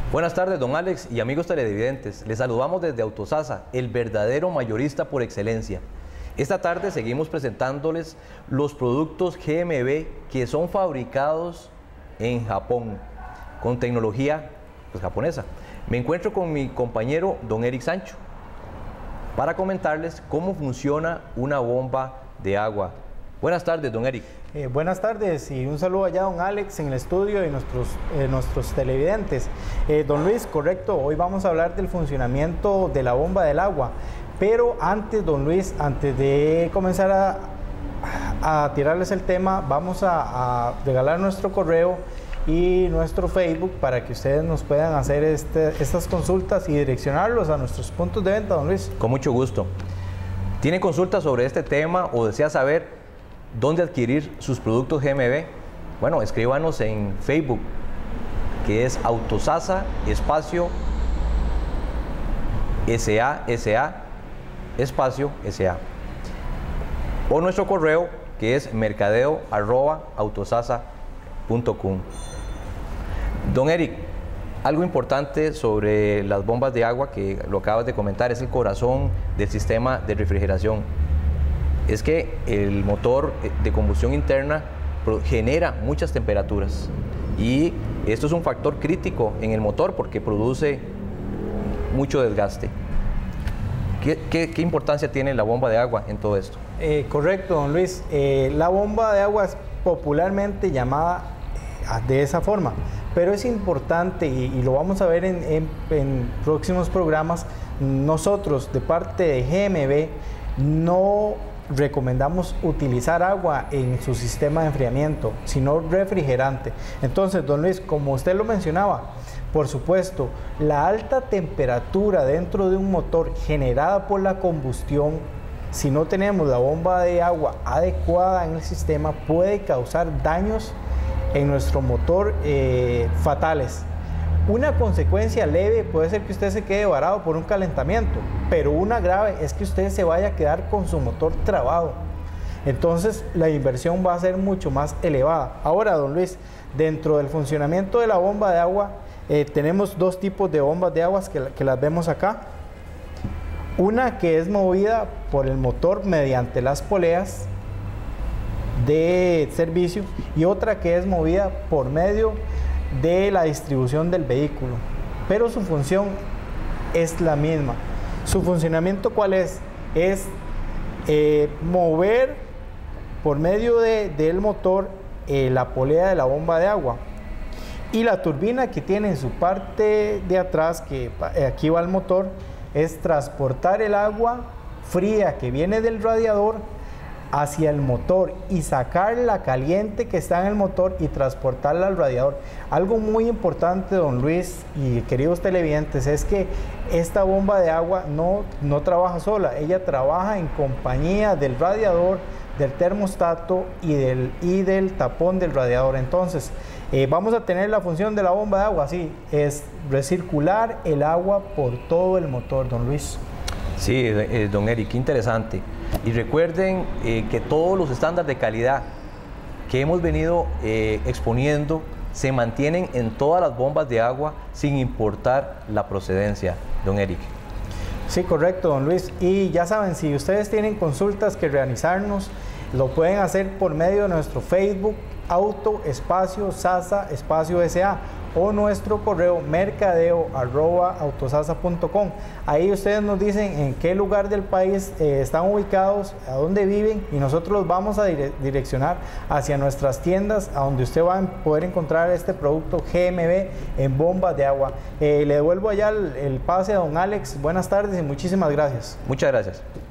Buenas tardes, don Alex y amigos televidentes. Les saludamos desde Autosasa, el verdadero mayorista por excelencia. Esta tarde seguimos presentándoles los productos GMB que son fabricados en Japón, con tecnología japonesa. Me encuentro con mi compañero don Eric Sancho para comentarles cómo funciona una bomba de agua. Buenas tardes, don Eric. Buenas tardes y un saludo allá a don Alex en el estudio y nuestros televidentes. Don Luis, correcto, hoy vamos a hablar del funcionamiento de la bomba del agua. Pero antes, don Luis, antes de comenzar a tirarles el tema, vamos a regalar nuestro correo y nuestro Facebook para que ustedes nos puedan hacer estas consultas y direccionarlos a nuestros puntos de venta, don Luis. Con mucho gusto. ¿Tienen consultas sobre este tema o desea saber dónde adquirir sus productos GMB? Bueno, escríbanos en Facebook, que es Autosasa espacio SA espacio SA, o nuestro correo, que es mercadeo@autosasa.com. Don Eric, algo importante sobre las bombas de agua que lo acabas de comentar, es el corazón del sistema de refrigeración. Es que el motor de combustión interna genera muchas temperaturas y esto es un factor crítico en el motor porque produce mucho desgaste. ¿Qué importancia tiene la bomba de agua en todo esto? Correcto, don Luis. La bomba de agua es popularmente llamada de esa forma, pero es importante y lo vamos a ver en próximos programas. Nosotros, de parte de GMB, no recomendamos utilizar agua en su sistema de enfriamiento, sino refrigerante. Entonces, don Luis, como usted lo mencionaba, por supuesto, la alta temperatura dentro de un motor generada por la combustión, si no tenemos la bomba de agua adecuada en el sistema, puede causar daños en nuestro motor fatales. Una consecuencia leve puede ser que usted se quede varado por un calentamiento, pero una grave es que usted se vaya a quedar con su motor trabado. Entonces la inversión va a ser mucho más elevada. Ahora, don Luis, dentro del funcionamiento de la bomba de agua, tenemos dos tipos de bombas de agua que las vemos acá. Una que es movida por el motor mediante las poleas de servicio y otra que es movida por medio de la distribución del vehículo, pero su función es la misma. Su funcionamiento, ¿cuál es? Es mover por medio del motor la polea de la bomba de agua, y la turbina que tiene en su parte de atrás, que aquí va el motor, es transportar el agua fría que viene del radiador hacia el motor y sacar la caliente que está en el motor y transportarla al radiador. Algo muy importante, don Luis y queridos televidentes, es que esta bomba de agua no trabaja sola, ella trabaja en compañía del radiador, del termostato y del tapón del radiador. Entonces, vamos a tener la función de la bomba de agua, así es recircular el agua por todo el motor, don Luis. Sí, don Eric, qué interesante. Y recuerden que todos los estándares de calidad que hemos venido exponiendo se mantienen en todas las bombas de agua sin importar la procedencia, don Eric. Sí, correcto, don Luis. Y ya saben, si ustedes tienen consultas que realizarnos, lo pueden hacer por medio de nuestro Facebook, Auto espacio Sasa espacio SA, o nuestro correo mercadeo@autosasa.com. Ahí ustedes nos dicen en qué lugar del país están ubicados, a dónde viven, y nosotros los vamos a direccionar hacia nuestras tiendas, a donde usted va a poder encontrar este producto GMB en bombas de agua. Le devuelvo allá el pase a don Alex. Buenas tardes y muchísimas gracias. Muchas gracias.